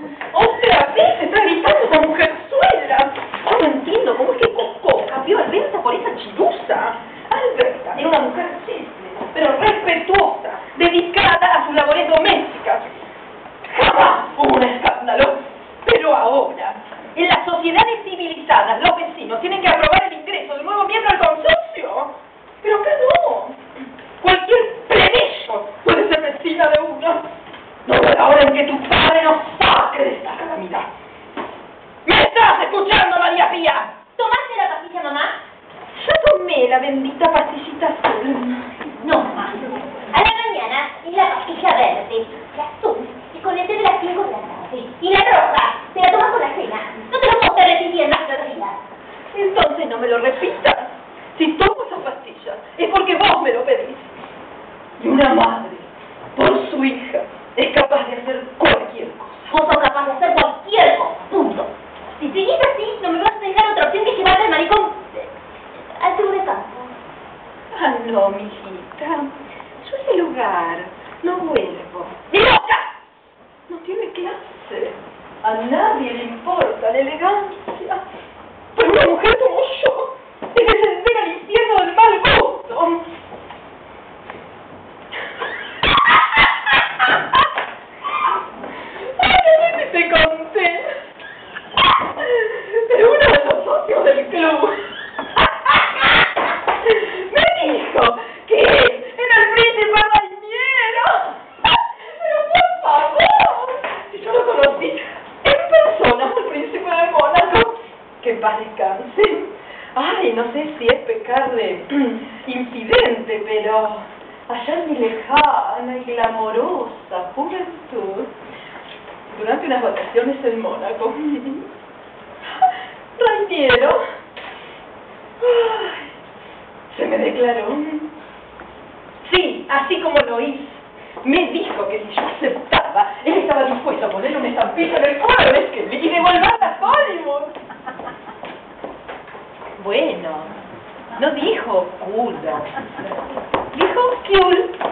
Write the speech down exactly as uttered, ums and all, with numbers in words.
¡Otra vez se está gritando esa mujerzuela! Yo no entiendo cómo es que Cocó cambió a Alberta por esa chirusa. Alberta era una mujer simple, pero respetuosa, dedicada a sus labores domésticas. Jamás hubo un escándalo. Pero ahora, en las sociedades civilizadas, los vecinos tienen que aprobar el ingreso del nuevo miembro al consorcio. Pero acá no. Cualquier plebeyo puede ser vecina de uno. No veo la hora en que tu padre nos saque de esta calamidad. ¿Me estás escuchando, María Pía? ¿Tomaste la pastilla, mamá? Ya tomé la bendita pastillita azul. No, mamá. A la mañana es la pastilla verde, la azul, y con el té de las cinco de la tarde. Y la roja, te la tomas con la cena. No te lo puedo estar repitiendo hasta los días. Entonces no me lo repitas. Si tomo esa pastilla, es porque vos me lo pedís. Y una madre, por su hija, es capaz de hacer cualquier cosa. Vos sos capaz de hacer cualquier cosa, punto. Si seguís así, no me vas a dejar otra opción que llevarte al maricón al sur de campo. Ah, no, mijita. Yo ese lugar no vuelvo. ¡Loca! No tiene clase. A nadie le importa la elegancia. Pero una mujer como yo es que se entera al infierno del mal gusto. Ay, no sé si te conté. Pero uno de los socios del club me dijo que era el príncipe arañero. Pero por favor, si yo lo conocí en persona, el príncipe de Mónaco, que en paz descanse. Ay, no sé si es pecar de infidente, pero allá en mi lejana y glamorosa juventud, durante unas vacaciones en Mónaco, Rainiero se me declaró. Sí, así como lo hice. Me dijo que si yo aceptaba, él estaba dispuesto a ponerle una estampilla en el cuadro de Esquelí y devolverla a Hollywood. Bueno, no dijo culo, dijo cool.